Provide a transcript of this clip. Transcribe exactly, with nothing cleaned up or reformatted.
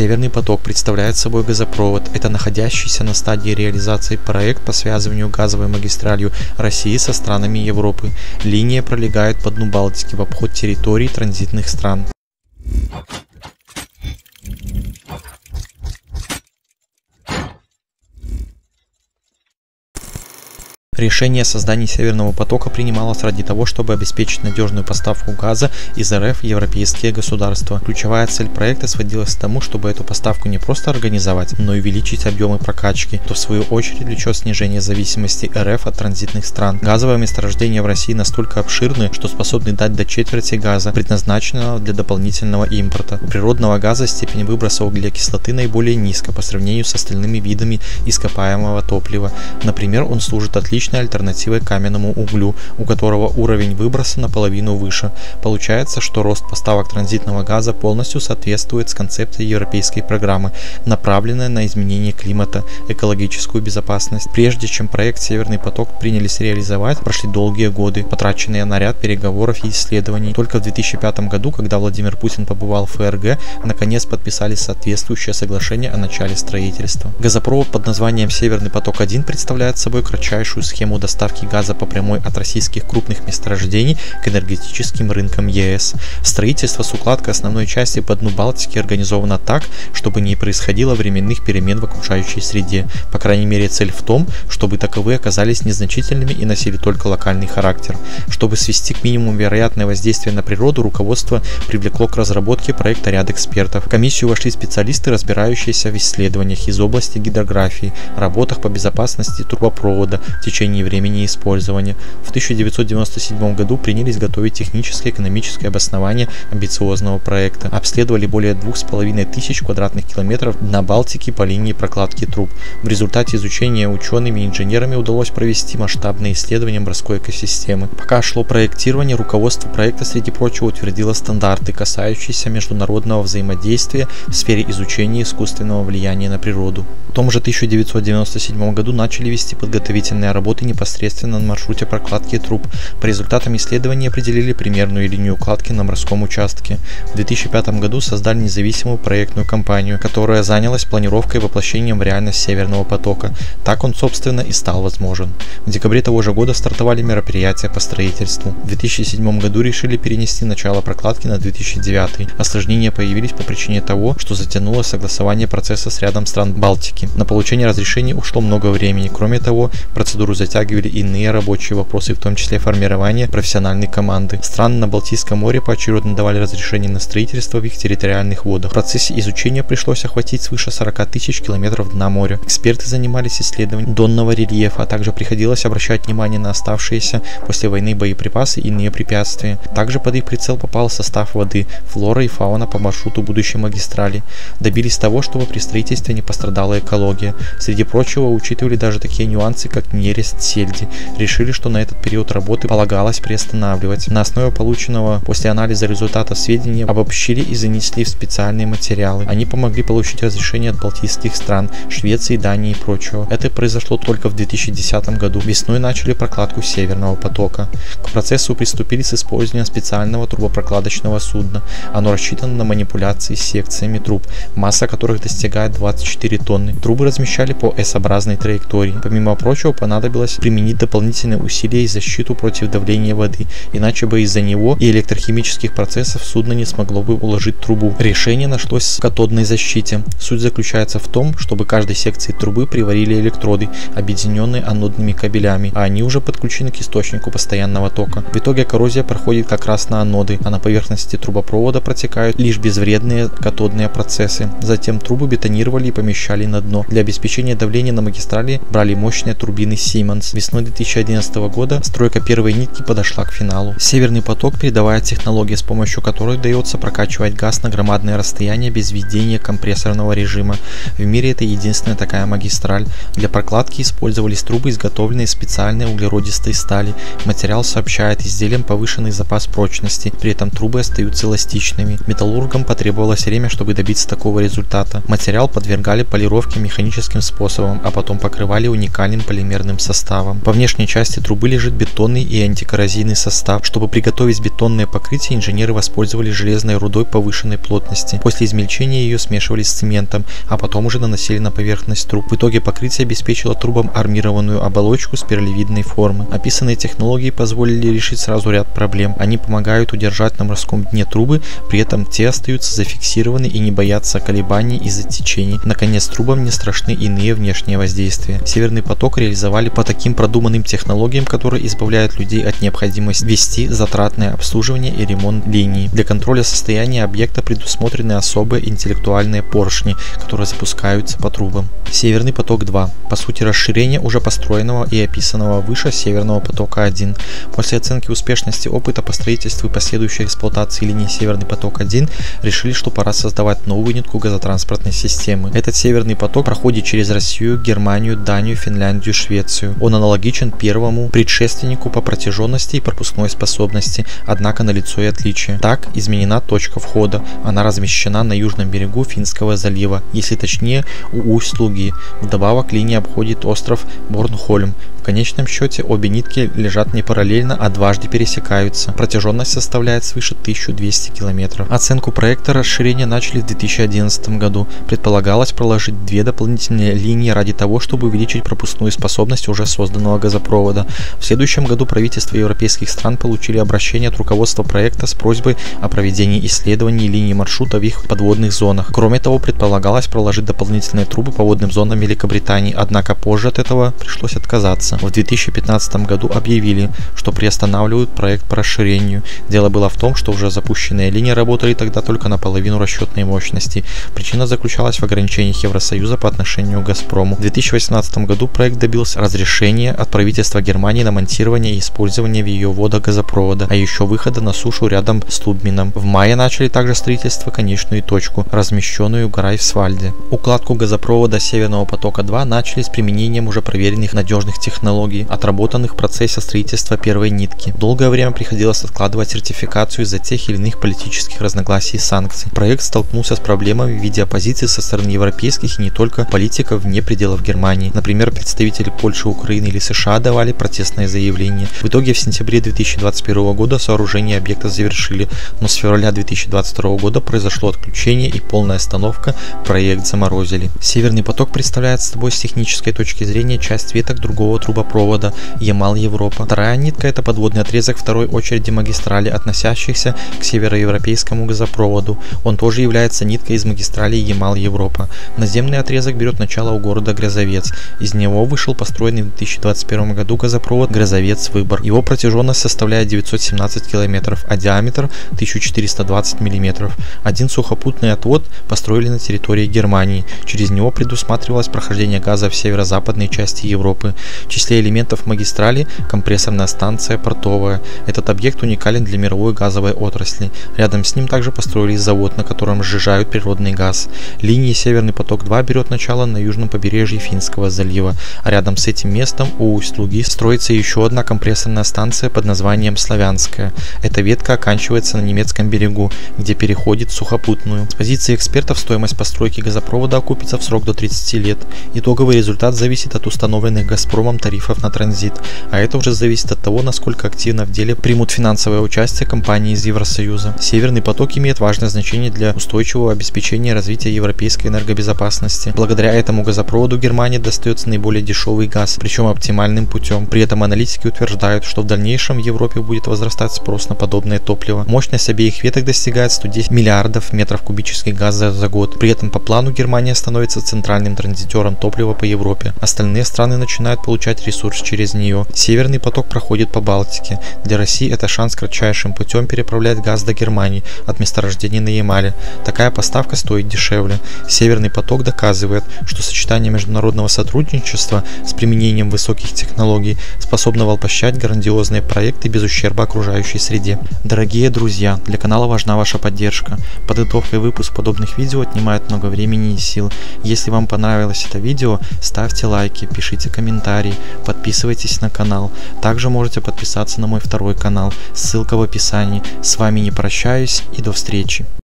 Северный поток представляет собой газопровод. Это находящийся на стадии реализации проект по связыванию газовой магистралью России со странами Европы. Линия пролегает по дну Балтики в обход территорий транзитных стран. Решение о создании Северного потока принималось ради того, чтобы обеспечить надежную поставку газа из эр эф в европейские государства. Ключевая цель проекта сводилась к тому, чтобы эту поставку не просто организовать, но и увеличить объемы прокачки, что в свою очередь влечет снижение зависимости эр эф от транзитных стран. Газовые месторождения в России настолько обширны, что способны дать до четверти газа, предназначенного для дополнительного импорта. У природного газа степень выброса углекислоты наиболее низкая по сравнению с остальными видами ископаемого топлива. Например, он служит отличной альтернативой каменному углю, у которого уровень выброса наполовину выше. Получается, что рост поставок транзитного газа полностью соответствует с концепцией европейской программы, направленной на изменение климата, экологическую безопасность. Прежде чем проект Северный поток принялись реализовать, прошли долгие годы, потраченные на ряд переговоров и исследований. Только в две тысячи пятом году, когда Владимир Путин побывал в эф эр гэ, наконец подписали соответствующее соглашение о начале строительства. Газопровод под названием Северный поток один представляет собой кратчайшую схему доставки газа по прямой от российских крупных месторождений к энергетическим рынкам е эс. Строительство с укладкой основной части по дну Балтики организовано так, чтобы не происходило временных перемен в окружающей среде. По крайней мере, цель в том, чтобы таковые оказались незначительными и носили только локальный характер. Чтобы свести к минимуму вероятное воздействие на природу, руководство привлекло к разработке проекта ряд экспертов. В комиссию вошли специалисты, разбирающиеся в исследованиях из области гидрографии, работах по безопасности трубопровода, в течение времени использования. В тысяча девятьсот девяносто седьмом году принялись готовить техническое и экономическое обоснование амбициозного проекта. Обследовали более двух с половиной тысяч квадратных километров дна Балтики по линии прокладки труб. В результате изучения учеными и инженерами удалось провести масштабные исследования морской экосистемы. Пока шло проектирование, руководство проекта, среди прочего, утвердило стандарты, касающиеся международного взаимодействия в сфере изучения искусственного влияния на природу. В том же тысяча девятьсот девяносто седьмом году начали вести подготовительные работы непосредственно на маршруте прокладки труб. По результатам исследований определили примерную линию укладки на морском участке. В две тысячи пятом году создали независимую проектную компанию, которая занялась планировкой и воплощением в реальность Северного потока. Так он, собственно, и стал возможен. В декабре того же года стартовали мероприятия по строительству. В две тысячи седьмом году решили перенести начало прокладки на две тысячи девятый. Осложнения появились по причине того, что затянулось согласование процесса с рядом стран Балтики. На получение разрешений ушло много времени. Кроме того, процедуру затягивали иные рабочие вопросы, в том числе формирование профессиональной команды. Страны на Балтийском море поочередно давали разрешение на строительство в их территориальных водах. В процессе изучения пришлось охватить свыше сорока тысяч километров дна моря. Эксперты занимались исследованием донного рельефа, а также приходилось обращать внимание на оставшиеся после войны боеприпасы и иные препятствия. Также под их прицел попал состав воды, флора и фауна по маршруту будущей магистрали. Добились того, чтобы при строительстве не пострадала экология. Среди прочего, учитывали даже такие нюансы, как нерест сельди. Решили, что на этот период работы полагалось приостанавливать. На основе полученного после анализа результатов сведений обобщили и занесли в специальные материалы. Они помогли получить разрешение от балтийских стран, Швеции, Дании и прочего. Это произошло только в две тысячи десятом году. Весной начали прокладку Северного потока. К процессу приступили с использованием специального трубопрокладочного судна. Оно рассчитано на манипуляции с секциями труб, масса которых достигает двадцати четырёх тонн. Трубы размещали по эс-образной траектории. Помимо прочего, понадобилось применить дополнительные усилия и защиту против давления воды, иначе бы из-за него и электрохимических процессов судно не смогло бы уложить трубу. Решение нашлось в катодной защите. Суть заключается в том, чтобы каждой секции трубы приварили электроды, объединенные анодными кабелями, а они уже подключены к источнику постоянного тока. В итоге коррозия проходит как раз на аноды, а на поверхности трубопровода протекают лишь безвредные катодные процессы. Затем трубы бетонировали и помещали на дно. Для обеспечения давления на магистрали брали мощные турбины Siemens. Весной две тысячи одиннадцатого года стройка первой нитки подошла к финалу. Северный поток передавая технологии, с помощью которой удается прокачивать газ на громадные расстояния без введения компрессорного режима. В мире это единственная такая магистраль. Для прокладки использовались трубы, изготовленные из специальной углеродистой стали. Материал сообщает изделиям повышенный запас прочности, при этом трубы остаются эластичными. Металлургам потребовалось время, чтобы добиться такого результата. Материал подвергали полировке механическим способом, а потом покрывали уникальным полимерным составом. составом. По внешней части трубы лежит бетонный и антикоррозийный состав. Чтобы приготовить бетонное покрытие, инженеры воспользовались железной рудой повышенной плотности. После измельчения ее смешивали с цементом, а потом уже наносили на поверхность труб. В итоге покрытие обеспечило трубам армированную оболочку спиралевидной формы. Описанные технологии позволили решить сразу ряд проблем. Они помогают удержать на морском дне трубы, при этом те остаются зафиксированы и не боятся колебаний из-за течений. Наконец, трубам не страшны иные внешние воздействия. Северный поток реализовали по таким продуманным технологиям, которые избавляют людей от необходимости вести затратное обслуживание и ремонт линий. Для контроля состояния объекта предусмотрены особые интеллектуальные поршни, которые запускаются по трубам. Северный поток-два. По сути, расширение уже построенного и описанного выше Северного потока-один. После оценки успешности опыта по строительству и последующей эксплуатации линии Северный поток-один решили, что пора создавать новую нитку газотранспортной системы. Этот Северный поток проходит через Россию, Германию, Данию, Финляндию, Швецию. Он аналогичен первому предшественнику по протяженности и пропускной способности, однако налицо и отличие. Так, изменена точка входа. Она размещена на южном берегу Финского залива, если точнее у Усть-Луги. Вдобавок линия обходит остров Борнхольм. В конечном счете обе нитки лежат не параллельно, а дважды пересекаются. Протяженность составляет свыше тысячи двухсот километров. Оценку проекта расширения начали в две тысячи одиннадцатом году. Предполагалось проложить две дополнительные линии ради того, чтобы увеличить пропускную способность уже созданного газопровода. В следующем году правительства европейских стран получили обращение от руководства проекта с просьбой о проведении исследований линий маршрута в их подводных зонах. Кроме того, предполагалось проложить дополнительные трубы по водным зонам Великобритании, однако позже от этого пришлось отказаться. В две тысячи пятнадцатом году объявили, что приостанавливают проект по расширению. Дело было в том, что уже запущенные линии работали тогда только на половину расчетной мощности. Причина заключалась в ограничениях Евросоюза по отношению к Газпрому. В две тысячи восемнадцатом году проект добился разрешения от правительства Германии на монтирование и использование в ее водах газопровода, а еще выхода на сушу рядом с Лубмином. В мае начали также строительство конечную точку, размещенную в Грайфсвальде. Укладку газопровода Северного потока-два начали с применением уже проверенных надежных технологий, отработанных в процессе строительства первой нитки. Долгое время приходилось откладывать сертификацию из-за тех или иных политических разногласий и санкций. Проект столкнулся с проблемами в виде оппозиции со стороны европейских и не только политиков вне пределов Германии. Например, представители Польши, Украины или США давали протестные заявления. В итоге в сентябре две тысячи двадцать первого года сооружение объекта завершили, но с февраля две тысячи двадцать второго года произошло отключение и полная остановка, проект заморозили. Северный поток представляет собой с технической точки зрения часть веток другого трубопровода Ямал-Европа. Вторая нитка — это подводный отрезок второй очереди магистрали, относящихся к североевропейскому газопроводу. Он тоже является ниткой из магистрали Ямал-Европа. Наземный отрезок берет начало у города Грязовец. Из него вышел построенный в две тысячи двадцать первом году газопровод Грязовец-Выбор. Его протяженность составляет девятьсот семнадцать километров, а диаметр тысяча четыреста двадцать миллиметров. Один сухопутный отвод построили на территории Германии. Через него предусматривалось прохождение газа в северо-западной части Европы. В числе элементов магистрали компрессорная станция портовая. Этот объект уникален для мировой газовой отрасли. Рядом с ним также построили завод, на котором сжижают природный газ. Линия Северный поток-два берет начало на южном побережье Финского залива, а рядом с этим местом у Усть-Луги строится еще одна компрессорная станция под названием Славянская. Эта ветка оканчивается на немецком берегу, где переходит в сухопутную. С позиции экспертов стоимость постройки газопровода окупится в срок до тридцати лет. Итоговый результат зависит от установленных Газпромом тарифов на транзит, а это уже зависит от того, насколько активно в деле примут финансовое участие компании из Евросоюза. Северный поток имеет важное значение для устойчивого обеспечения и развития европейской энергобезопасности. Благодаря этому газопроводу Германии достается наиболее дешевый газ, причем оптимальным путем. При этом аналитики утверждают, что в дальнейшем в Европе будет возрастать спрос на подобное топливо. Мощность обеих веток достигает ста десяти миллиардов метров кубических газа за год. При этом по плану Германия становится центральным транзитером топлива по Европе. Остальные страны начинают получать ресурс через нее. Северный поток проходит по Балтике. Для России это шанс кратчайшим путем переправлять газ до Германии от месторождений на Ямале. Такая поставка стоит дешевле. Северный поток доказывает, что сочетание международного сотрудничества с применением высоких технологий способно воплощать грандиозные проекты без ущерба окружающей среде. Дорогие друзья, для канала важна ваша поддержка. Подготовка и выпуск подобных видео отнимает много времени и сил. Если вам понравилось это видео, ставьте лайки, пишите комментарии, подписывайтесь на канал. Также можете подписаться на мой второй канал, ссылка в описании. С вами не прощаюсь и до встречи.